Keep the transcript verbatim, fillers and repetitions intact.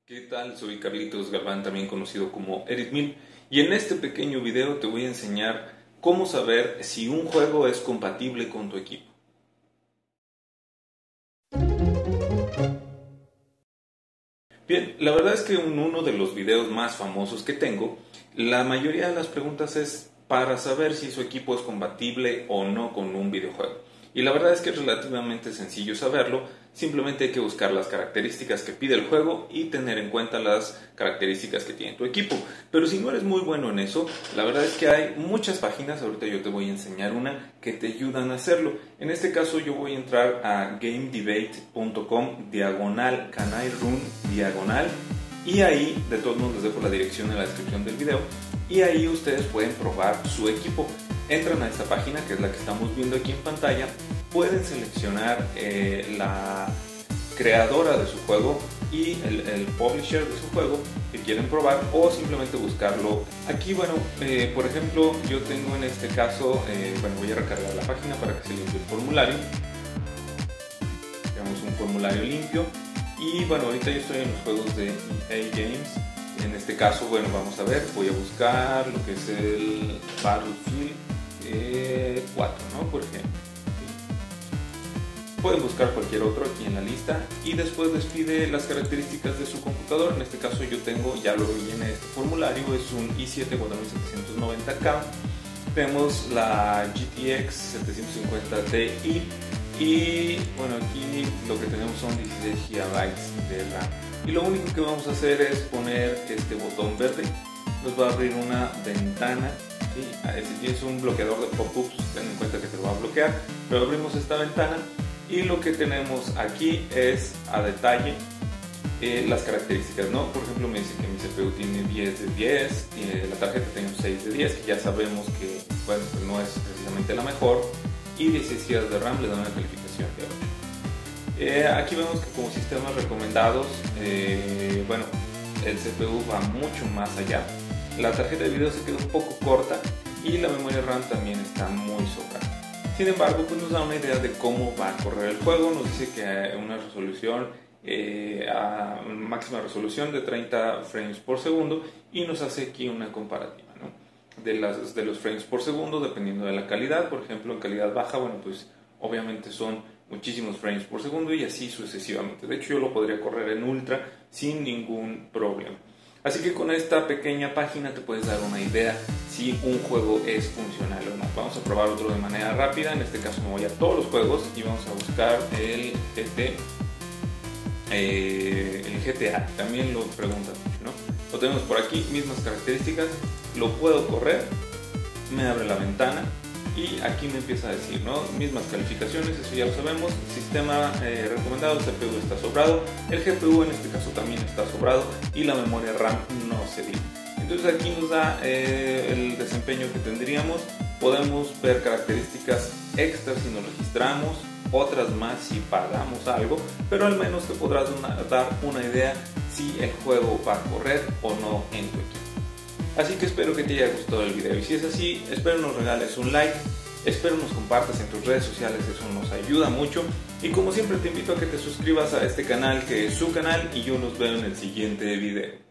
¿Qué tal? Soy Carlitos Galván, también conocido como Editmil, y en este pequeño video te voy a enseñar cómo saber si un juego es compatible con tu equipo. Bien, la verdad es que en uno de los videos más famosos que tengo, la mayoría de las preguntas es para saber si su equipo es compatible o no con un videojuego. Y la verdad es que es relativamente sencillo saberlo, simplemente hay que buscar las características que pide el juego y tener en cuenta las características que tiene tu equipo. Pero si no eres muy bueno en eso, la verdad es que hay muchas páginas, ahorita yo te voy a enseñar una, que te ayudan a hacerlo. En este caso yo voy a entrar a gamedebate punto com diagonal canary run diagonal y ahí, de todos modos les dejo la dirección en la descripción del video, y ahí ustedes pueden probar su equipo. Entran a esta página, que es la que estamos viendo aquí en pantalla, pueden seleccionar eh, la creadora de su juego y el, el publisher de su juego que quieren probar, o simplemente buscarlo aquí. Bueno, eh, por ejemplo, yo tengo en este caso, eh, bueno, voy a recargar la página para que se limpie el formulario. Tenemos un formulario limpio y bueno, ahorita yo estoy en los juegos de E A Games. En este caso, bueno, vamos a ver, voy a buscar lo que es el Battlefield eh, cuatro, ¿no? Por ejemplo. Pueden buscar cualquier otro aquí en la lista y después les pide las características de su computador. En este caso yo tengo, ya lo rellené este formulario, es un i siete cuatro mil setecientos noventa K. Tenemos la G T X setecientos cincuenta Ti y bueno, aquí lo que tenemos son dieciséis gigabytes de RAM. Y lo único que vamos a hacer es poner este botón verde, nos va a abrir una ventana, ¿sí? Si tienes un bloqueador de pop-ups, ten en cuenta que te lo va a bloquear, pero abrimos esta ventana y lo que tenemos aquí es a detalle eh, las características, ¿no? Por ejemplo, me dice que mi C P U tiene diez de diez, tiene, la tarjeta tiene un seis de diez, que ya sabemos que, bueno, pues no es precisamente la mejor, y dieciséis gigabytes de RAM le da una calificación de ocho. Eh, aquí vemos que como sistemas recomendados, eh, bueno, el C P U va mucho más allá. La tarjeta de video se queda un poco corta y la memoria RAM también está muy sobrada. Sin embargo, pues nos da una idea de cómo va a correr el juego. Nos dice que hay una resolución eh, a máxima resolución de treinta frames por segundo y nos hace aquí una comparativa, ¿no? de, las, de los frames por segundo dependiendo de la calidad. Por ejemplo, en calidad baja, bueno, pues obviamente son muchísimos frames por segundo y así sucesivamente. De hecho, yo lo podría correr en ultra sin ningún problema. Así que con esta pequeña página te puedes dar una idea si un juego es funcional o no. Vamos a probar otro de manera rápida. En este caso me voy a todos los juegos y vamos a buscar el G T, eh, el G T A. También lo preguntan mucho, ¿no? Lo tenemos por aquí, mismas características. Lo puedo correr, me abre la ventana y aquí me empieza a decir, ¿no? Mismas calificaciones, eso ya lo sabemos. Sistema eh, recomendado, el C P U está sobrado, el G P U en este caso también está sobrado y la memoria RAM no se diga. Entonces aquí nos da eh, el desempeño que tendríamos. Podemos ver características extras si nos registramos, otras más si pagamos algo, pero al menos te podrás una, dar una idea si el juego va a correr o no en tu equipo. Así que espero que te haya gustado el video y si es así, espero nos regales un like, espero nos compartas en tus redes sociales, eso nos ayuda mucho, y como siempre te invito a que te suscribas a este canal que es su canal y yo los veo en el siguiente video.